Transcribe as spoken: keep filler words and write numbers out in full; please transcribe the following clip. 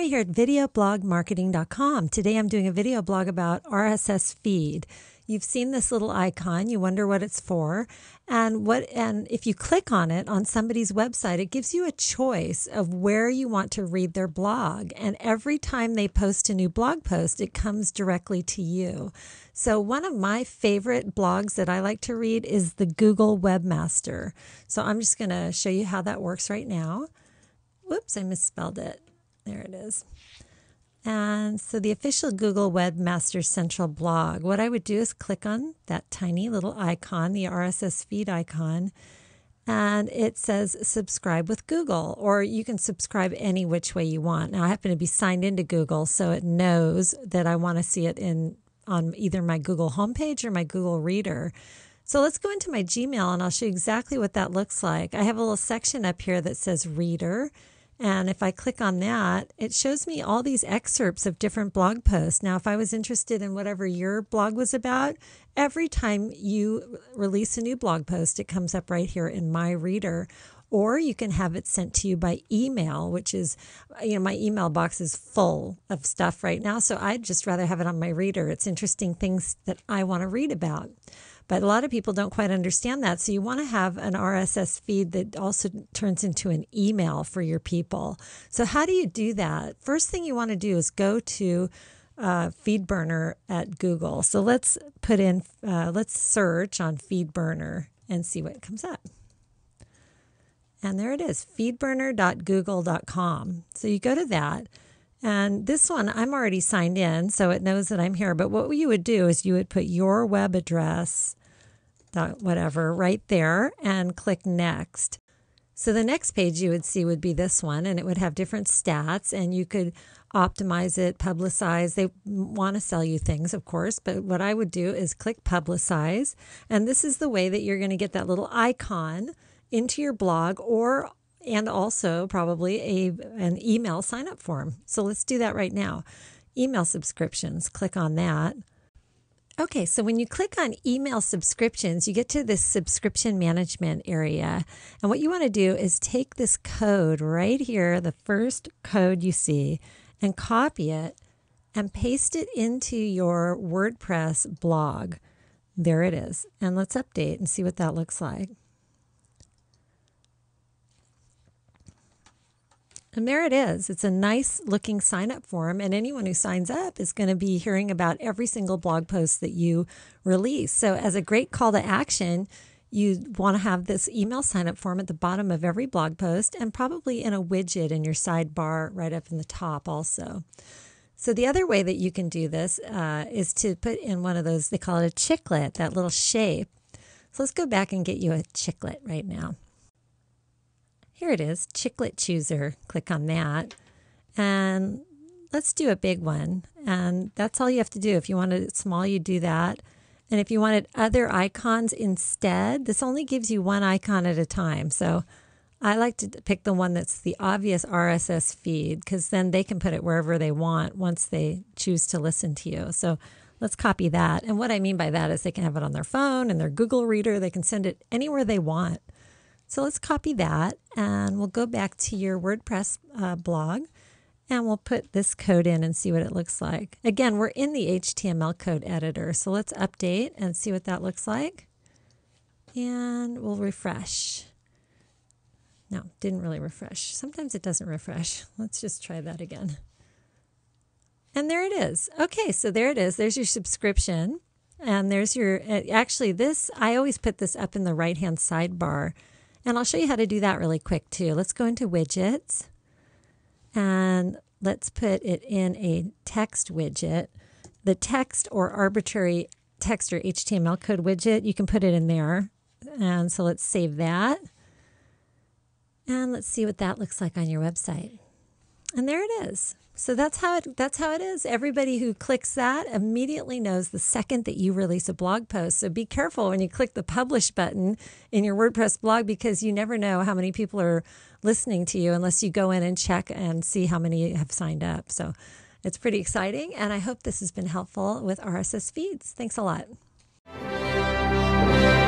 Mary here at video blog marketing dot com. Today I'm doing a video blog about R S S Feed. You've seen this little icon, you wonder what it's for, and what and if you click on it on somebody's website, it gives you a choice of where you want to read their blog. And every time they post a new blog post, it comes directly to you. So one of my favorite blogs that I like to read is the Google Webmaster. So I'm just going to show you how that works right now. Whoops, I misspelled it. There it is. And so the official Google Webmaster Central blog, what I would do is click on that tiny little icon, the R S S feed icon, and it says subscribe with Google, or you can subscribe any which way you want. Now I happen to be signed into Google, so it knows that I want to see it in on either my Google homepage or my Google Reader. So let's go into my Gmail and I'll show you exactly what that looks like. I have a little section up here that says Reader. And if I click on that, it shows me all these excerpts of different blog posts. Now, if I was interested in whatever your blog was about, every time you release a new blog post, it comes up right here in my reader. Or you can have it sent to you by email, which is, you know, my email box is full of stuff right now. So I'd just rather have it on my reader. It's interesting things that I want to read about. But a lot of people don't quite understand that. So you want to have an R S S feed that also turns into an email for your people. So how do you do that? First thing you want to do is go to uh, FeedBurner at Google. So let's put in, uh, let's search on FeedBurner and see what comes up. And there it is, feed burner dot google dot com. So you go to that. And this one, I'm already signed in, so it knows that I'm here. But what you would do is you would put your web address, whatever, right there and click Next. So the next page you would see would be this one, and it would have different stats, and you could optimize it, publicize. They want to sell you things, of course, but what I would do is click Publicize. And this is the way that you're going to get that little icon into your blog, or and also probably a an email sign-up form. So let's do that right now. Email subscriptions, click on that. Okay, so when you click on email subscriptions, you get to this subscription management area. And what you want to do is take this code right here, the first code you see, and copy it and paste it into your WordPress blog. There it is. And let's update and see what that looks like. And there it is. It's a nice looking sign up form, and anyone who signs up is going to be hearing about every single blog post that you release. So as a great call to action, you want to have this email sign up form at the bottom of every blog post, and probably in a widget in your sidebar right up in the top also. So the other way that you can do this uh, is to put in one of those, they call it a chiclet, that little shape. So let's go back and get you a chiclet right now. Here it is, Chiclet Chooser. Click on that. And let's do a big one. And that's all you have to do. If you wanted it small, you do that. And if you wanted other icons instead, this only gives you one icon at a time. So I like to pick the one that's the obvious R S S feed, because then they can put it wherever they want once they choose to listen to you. So let's copy that. And what I mean by that is they can have it on their phone and their Google Reader. They can send it anywhere they want. So let's copy that, and we'll go back to your WordPress uh, blog, and we'll put this code in and see what it looks like. Again, we're in the H T M L code editor, so let's update and see what that looks like. And we'll refresh. No, didn't really refresh. Sometimes it doesn't refresh. Let's just try that again. And there it is. Okay, so there it is. There's your subscription, and there's your, actually this, I always put this up in the right-hand sidebar. And I'll show you how to do that really quick too. Let's go into widgets, and let's put it in a text widget. The text or arbitrary text or H T M L code widget, you can put it in there. And so let's save that. And let's see what that looks like on your website. And there it is. So that's how it, that's how it is. Everybody who clicks that immediately knows the second that you release a blog post. So be careful when you click the publish button in your WordPress blog, because you never know how many people are listening to you unless you go in and check and see how many have signed up. So it's pretty exciting, and I hope this has been helpful with R S S feeds. Thanks a lot.